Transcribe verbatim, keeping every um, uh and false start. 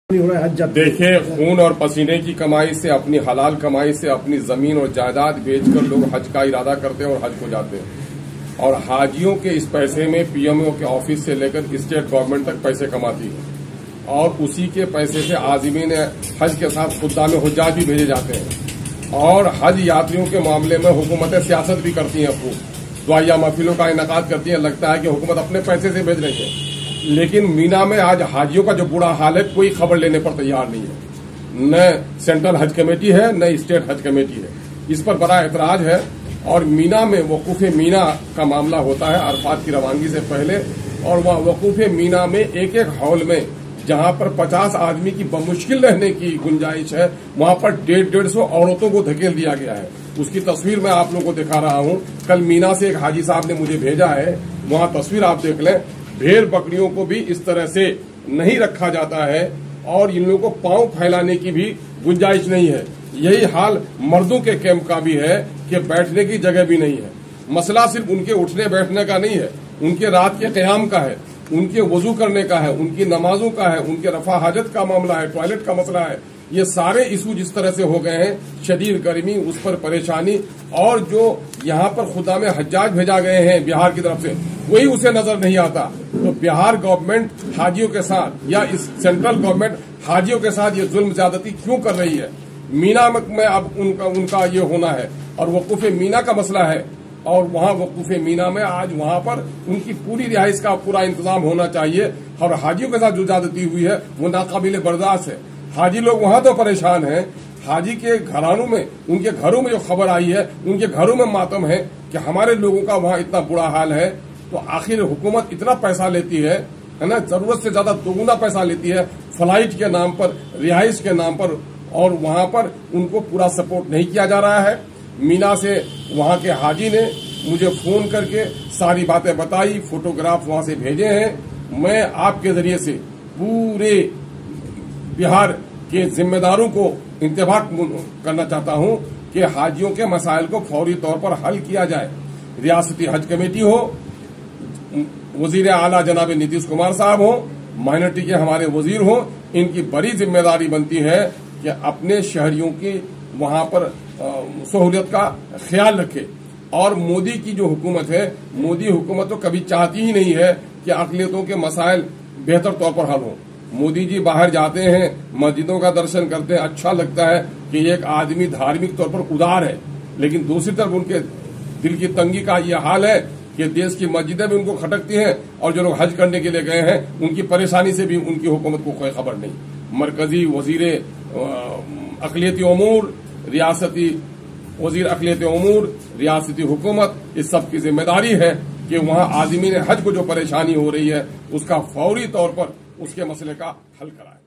देखिए, खून और पसीने की कमाई से, अपनी हलाल कमाई से अपनी जमीन और जायदाद बेचकर लोग हज का इरादा करते हैं और हज को जाते हैं। और हाजियों के इस पैसे में पीएमओ के ऑफिस से लेकर स्टेट गवर्नमेंट तक पैसे कमाती है और उसी के पैसे से आज़मीन हज के साथ खुद्दाम हुज्जाज भी भेजे जाते हैं। और हज यात्रियों के मामले में हुकूमतें सियासत भी करती हैं, खूब दुआया महफिलों का इनेकाद करती हैं। लगता है कि हुकूमत अपने पैसे से भेज रही है, लेकिन मीना में आज हाजियों का जो बुरा हाल है, कोई खबर लेने पर तैयार नहीं है। न सेंट्रल हज कमेटी है, न स्टेट हज कमेटी है। इस पर बड़ा एतराज है। और मीना में वकूफ मीना का मामला होता है अरफात की रवानगी से पहले, और वह वकूफ मीना में एक एक हॉल में जहां पर पचास आदमी की बमुश्किल रहने की गुंजाइश है, वहां पर डेढ़ डेढ़ सौ औरतों को धकेल दिया गया है। उसकी तस्वीर मैं आप लोगों को दिखा रहा हूं। कल मीना से एक हाजी साहब ने मुझे भेजा है, वहां तस्वीर आप देख लें। भेड़ बकरियों को भी इस तरह से नहीं रखा जाता है और इन लोगों को पांव फैलाने की भी गुंजाइश नहीं है। यही हाल मर्दों के कैंप का भी है कि बैठने की जगह भी नहीं है। मसला सिर्फ उनके उठने बैठने का नहीं है, उनके रात के क़याम का है, उनके वजू करने का है, उनकी नमाजों का है, उनके रफा हाजत का मामला है, टॉयलेट का मसला है। ये सारे इशू जिस तरह से हो गए हैं, शदीद गर्मी, उस पर परेशानी, और जो यहाँ पर खुदा में हज्जाज भेजा गए हैं बिहार की तरफ से, वही उसे नजर नहीं आता। तो बिहार गवर्नमेंट हाजियों के साथ या इस सेंट्रल गवर्नमेंट हाजियों के साथ ये जुल्म ज्यादती क्यों कर रही है? मीना में अब उनका उनका ये होना है और वकूफ मीना का मसला है, और वहाँ वकूफ मीना में आज वहाँ पर उनकी पूरी रिहाइश का पूरा इंतजाम होना चाहिए। और हाजियों के साथ जो ज्यादती हुई है वो नाकाबिले बर्दाश्त है। हाजी लोग वहाँ तो परेशान हैं, हाजी के घरानों में, उनके घरों में जो खबर आई है, उनके घरों में मातम है कि हमारे लोगों का वहाँ इतना बुरा हाल है। तो आखिर हुकूमत इतना पैसा लेती है है ना, जरूरत से ज्यादा दोगुना पैसा लेती है फ्लाइट के नाम पर, रिहाइश के नाम पर, और वहाँ पर उनको पूरा सपोर्ट नहीं किया जा रहा है। मीना से वहाँ के हाजी ने मुझे फोन करके सारी बातें बताई, फोटोग्राफ वहाँ से भेजे हैं। मैं आपके जरिए से पूरे बिहार के जिम्मेदारों को इंतबाह करना चाहता हूं कि हाजियों के मसाइल को फौरी तौर पर हल किया जाए। रियासती हज कमेटी हो, वजीर आला जनाब नीतीश कुमार साहब हो, माइनॉरिटी के हमारे वजीर हो, इनकी बड़ी जिम्मेदारी बनती है कि अपने शहरियों की वहां पर सहूलियत का ख्याल रखे। और मोदी की जो हुकूमत है, मोदी हुकूमत तो कभी चाहती ही नहीं है कि अक़लियतों के मसाइल बेहतर तौर पर हल हो। मोदी जी बाहर जाते हैं, मस्जिदों का दर्शन करते हैं, अच्छा लगता है कि एक आदमी धार्मिक तौर पर उदार है, लेकिन दूसरी तरफ उनके दिल की तंगी का यह हाल है कि देश की मस्जिदें भी उनको खटकती हैं और जो लोग हज करने के लिए गए हैं उनकी परेशानी से भी उनकी हुकूमत को कोई खबर नहीं। मरकजी वजीर अक़लियती उमूर, रियासती वजीर अक़लियती उमूर, रियासती हुकूमत, इस सब की जिम्मेदारी है कि वहाँ आज़मीन हज को जो परेशानी हो रही है उसका फौरी तौर पर उसके मसले का हल कराए।